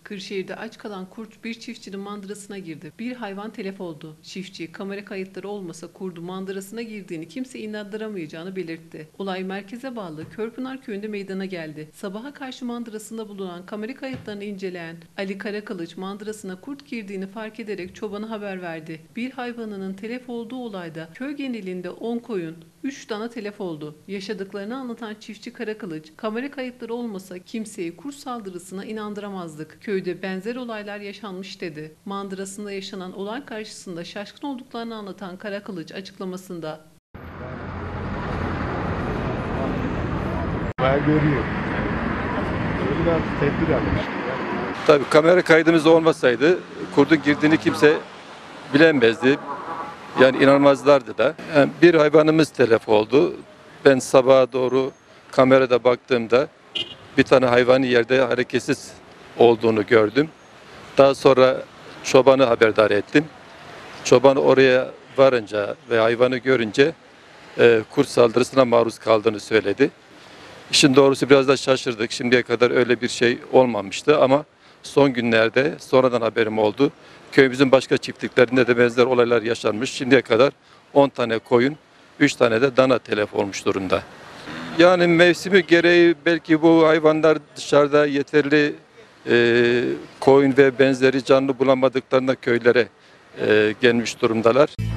Kırşehir'de aç kalan kurt bir çiftçinin mandırasına girdi. Bir hayvan telef oldu. Çiftçi kamera kayıtları olmasa kurdu mandırasına girdiğini kimse inandıramayacağını belirtti. Olay merkeze bağlı Körpınar köyünde meydana geldi. Sabaha karşı mandırasında bulunan kamera kayıtlarını inceleyen Ali Karakılıç mandırasına kurt girdiğini fark ederek çobana haber verdi. Bir hayvanının telef olduğu olayda köy genelinde 10 koyun, 3 dana telef oldu. Yaşadıklarını anlatan çiftçi Karakılıç, kamera kayıtları olmasa kimseyi kurt saldırısına inandıramazdık. Köyde benzer olaylar yaşanmış dedi. Mandırasında yaşanan olay karşısında şaşkın olduklarını anlatan Karakılıç açıklamasında Ben görüyorum. Biraz tedbir almıştım. Tabii kamera kaydımız olmasaydı kurdun girdiğini kimse bilemezdi. Yani inanmazlardı da. Yani bir hayvanımız telef oldu. Ben sabaha doğru kamerada baktığımda bir tane hayvanın yerde hareketsiz olduğunu gördüm. Daha sonra çobanı haberdar ettim. Çoban oraya varınca ve hayvanı görünce kurt saldırısına maruz kaldığını söyledi. İşin doğrusu biraz da şaşırdık. Şimdiye kadar öyle bir şey olmamıştı ama son günlerde sonradan haberim oldu. Köyümüzün başka çiftliklerinde de benzer olaylar yaşanmış. Şimdiye kadar 10 tane koyun, 3 tane de dana telef olmuş durumda. Yani mevsimi gereği belki bu hayvanlar dışarıda yeterli koyun ve benzeri canlı bulamadıklarında köylere gelmiş durumdalar.